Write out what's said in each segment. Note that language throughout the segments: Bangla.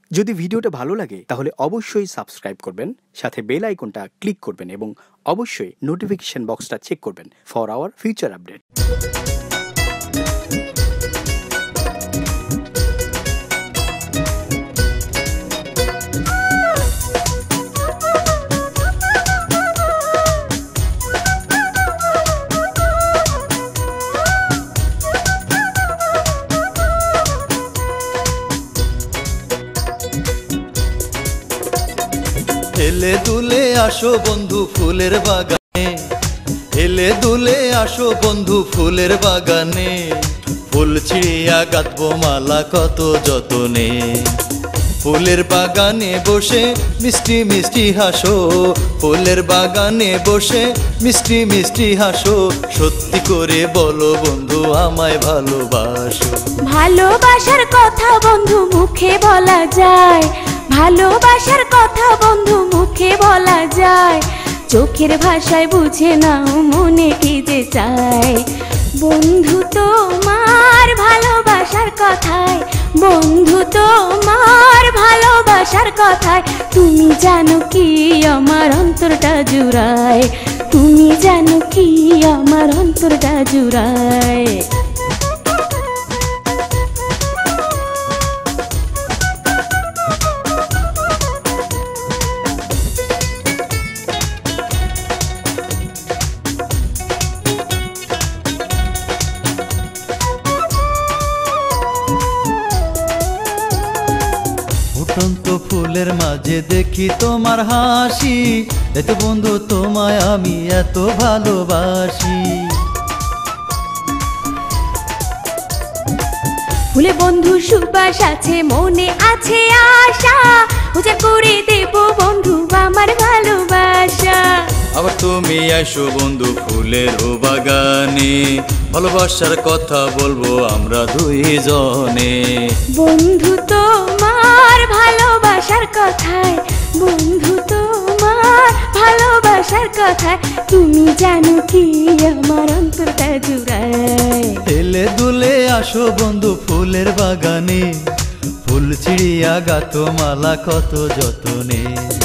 যদি ভিডিওটা ভালো লাগে তাহলে অবশ্যই সাবস্ক্রাইব করবেন, সাথে বেল আইকনটা ক্লিক করবেন এবং অবশ্যই নোটিফিকেশন বক্সটা চেক করবেন ফর আওয়ার ফিউচার আপডেট। হেলে দুলে আসো বন্ধু ফুলের বাগানে, হেলে দুলে আসো বন্ধু ফুলের বাগানে, ফুল ছিঁড়িয়া গাঁথবো মালা কত যতনে। ফুলের বাগানে বসে মিষ্টি মিষ্টি হাসো, ফুলের বাগানে বসে মিষ্টি মিষ্টি হাসো, সত্যি করে বলো বন্ধু আমায় ভালোবাসো। ভালোবাসার কথা বন্ধু মুখে বলা যায়, ভালোবাসার কথা বন্ধু মুখে বলা যায়, চোখের ভাষায় বুঝে নাও মনে কি যে চায়। বন্ধু তোমার ভালোবাসার কথায়, বন্ধু তোমার ভালোবাসার কথায়, তুমি জানো কি আমার অন্তরটা জুড়ায়, তুমি জানো কি আমার অন্তরটা জুড়ায়। ফুটন্ত ফুলের মাঝে দেখি তোমার হাসি, এত বন্ধু তোমায় আমি এত ভালোবাসি। ফুলে বন্ধু সুবাস আছে, মনে আছে আশা, পূজা করে দেব বন্ধু আমার ভালোবাসা। আবার তুমি আসো বন্ধু ফুলের বাগানে, ভালোবাসার কথা বলবো আমরা দুইজনে। বন্ধু তোমার ভালোবাসার কথায়, বন্ধু তোমার ভালোবাসার কথায়, তুমি জানো কি আমার অন্তরটা জুড়ায়। হেলে দুলে আসো বন্ধু ফুলের বাগানে, ফুল ছিঁড়িয়া গাঁথো মালা কত যতনে।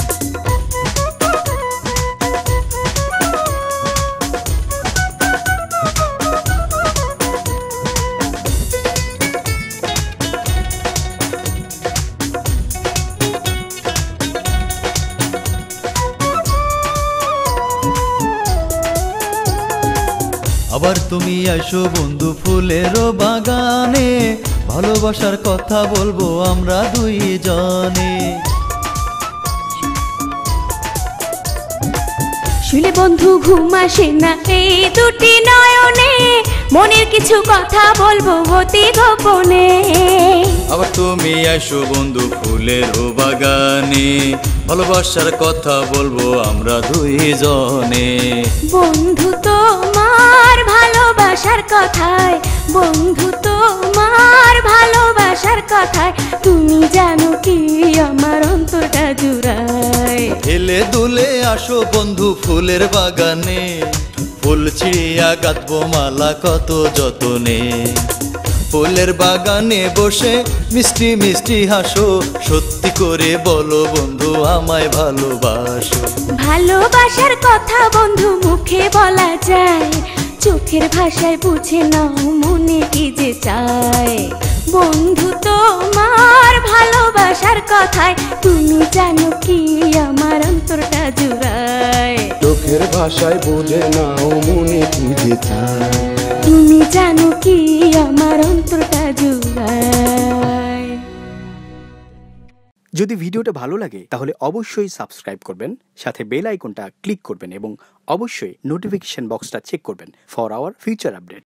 আবার তুমি আসো বন্ধু ফুলের বাগানে, ভালোবাসার কথা বলবো আমরা দুইজনে। শুলে বন্ধু ঘুম আসে না এই দুটি নয়নে, মনের কিছু কথা বলবো অতি গোপনে। আবার তুমি আসো বন্ধু ফুলের বাগানে, ভালোবাসার কথা বলবো আমরা দুইজনে। বন্ধু তোমার ভালোবাসার কথায়, বন্ধু তোমার ভালোবাসার কথায়, তুমি জানো কি আমার অন্তরটা জুড়ায়। হেলে দুলে আসো বন্ধু ফুলের বাগানে, ফুল ছিঁড়িয়া গাঁথবো মালা কত যতনে। ফুলের বাগানে বসে মিষ্টি মিষ্টি হাসো, সত্যি করে বলো বন্ধু আমায় ভালোবাসো। ভালোবাসার কথা বন্ধু মুখে বলা যায়, চোখের ভাষায় বুঝে নাও মনে কি যে চায়। বন্ধু তোমার ভালোবাসার কথায়, তুমি জানো কি আমার অন্তরটা জুড়ায়। চোখের ভাষায় বুঝে নাও মনে কি যে চায়, তুমি জানো কি আমার অন্তরটা জুড়ায়। যদি ভিডিওটা ভালো লাগে তাহলে অবশ্যই সাবস্ক্রাইব করবেন, সাথে বেল আইকনটা ক্লিক করবেন এবং অবশ্যই নোটিফিকেশন বক্সটা চেক করবেন ফর আওয়ার ফিউচার আপডেট।